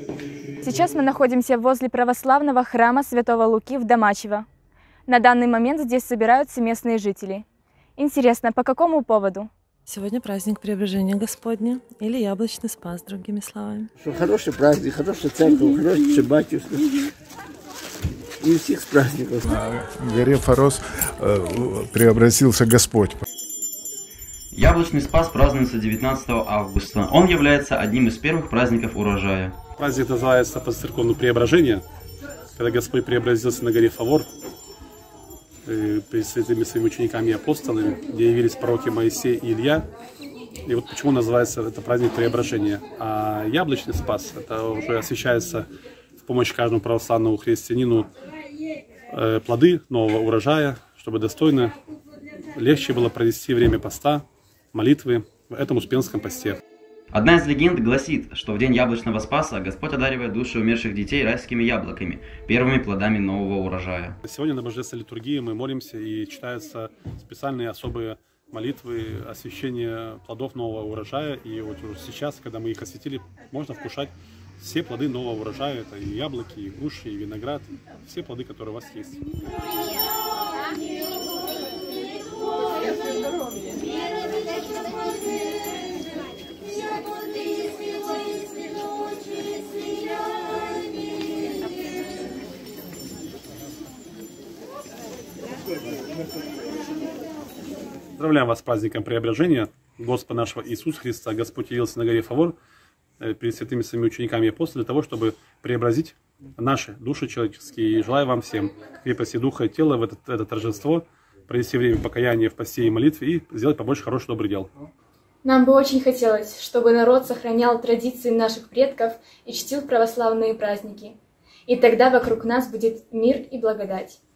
Сейчас мы находимся возле православного храма Святого Луки в Домачево. На данный момент здесь собираются местные жители. Интересно, по какому поводу? Сегодня праздник Преображения Господня или Яблочный Спас, другими словами. Хороший праздник, хорошая церковь, хороший батюшка. И всех с праздником. На горе Форос преобразился Господь. Яблочный Спас празднуется 19 августа. Он является одним из первых праздников урожая. Праздник называется по церковному Преображение, когда Господь преобразился на горе Фавор перед святыми своими учениками и апостолами, где явились пророки Моисей и Илья. И вот почему называется это праздник Преображения. А Яблочный Спас, это уже освящается с помощью каждому православному христианину плоды нового урожая, чтобы достойно, легче было провести время поста, молитвы в этом Успенском посте. Одна из легенд гласит, что в день Яблочного Спаса Господь одаривает души умерших детей райскими яблоками, первыми плодами нового урожая. Сегодня на божественной литургии мы молимся и читаются специальные особые молитвы освящения плодов нового урожая. И вот уже сейчас, когда мы их осветили, можно вкушать все плоды нового урожая. Это и яблоки, и груши, и виноград, все плоды, которые у вас есть. Поздравляем вас с праздником Преображения Господа нашего Иисуса Христа. Господь явился на горе Фавор перед святыми своими учениками и апостолами для того, чтобы преобразить наши души человеческие. И желаю вам всем крепости духа и тела в это торжество, провести время покаяния в посте и молитве и сделать побольше хороших добрых дел. Нам бы очень хотелось, чтобы народ сохранял традиции наших предков и чтил православные праздники. И тогда вокруг нас будет мир и благодать.